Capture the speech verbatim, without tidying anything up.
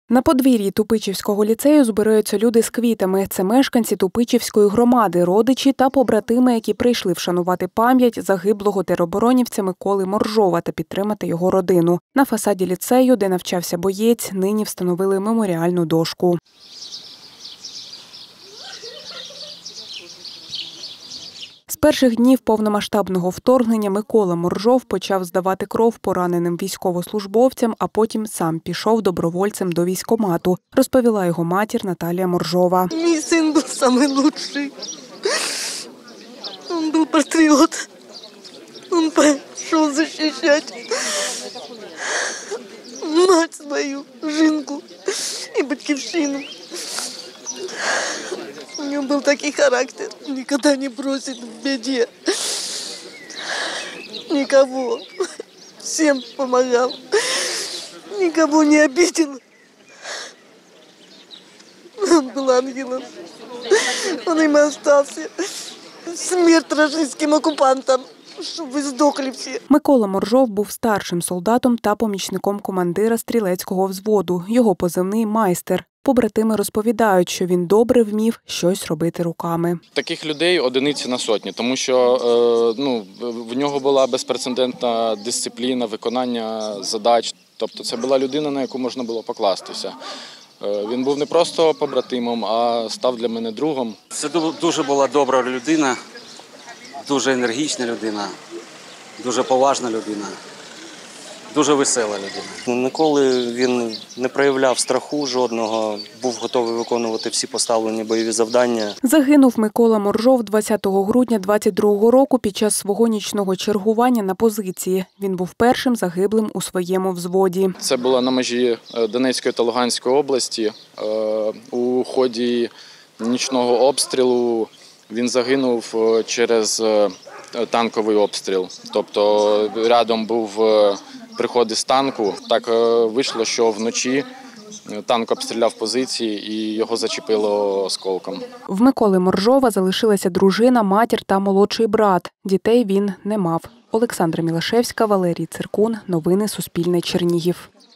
На подвір'ї Тупичівського ліцею збираються люди з квітами. Це мешканці Тупичівської громади, родичі та побратими, які прийшли вшанувати пам'ять загиблого тероборонівця Миколи Моржова та підтримати його родину. На фасаді ліцею, де навчався боєць, нині встановили меморіальну дошку. З перших днів повномасштабного вторгнення Микола Моржов почав здавати кров пораненим військовослужбовцям, а потім сам пішов добровольцем до військкомату, розповіла його матір Наталія Моржова. Мій син був найкращий. Він був патріот. Він пішов захищати мать свою, жінку і батьківщину. У него был такой характер, никогда не бросит в беде. Никого. Всем помогал. Никого не обидел. Он был ангелом. Он им остался. Смерть рашистским оккупантам, щоб ви здохли всі. Микола Моржов був старшим солдатом та помічником командира стрілецького взводу. Його позивний «Майстер». Побратими розповідають, що він добре вмів щось робити руками. Таких людей одиниці на сотні, тому що е, ну, в нього була безпрецедентна дисципліна, виконання задач. Тобто це була людина, на яку можна було покластися. Е, він був не просто побратимом, а став для мене другом. Це дуже була добра людина, дуже енергічна людина, дуже поважна людина. Дуже весела людина. Ніколи він не проявляв страху жодного, був готовий виконувати всі поставлені бойові завдання. Загинув Микола Моржов двадцятого грудня двадцять другого року під час свого нічного чергування на позиції. Він був першим загиблим у своєму взводі. Це було на межі Донецької та Луганської області. У ході нічного обстрілу він загинув через танковий обстріл. Тобто рядом був приходи з танку. Так вийшло, що вночі танк обстріляв позиції і його зачепило осколком. В Миколи Моржова залишилася дружина, матір та молодший брат. Дітей він не мав. Олександра Мілашевська, Валерій Циркун. Новини Суспільне. Чернігів.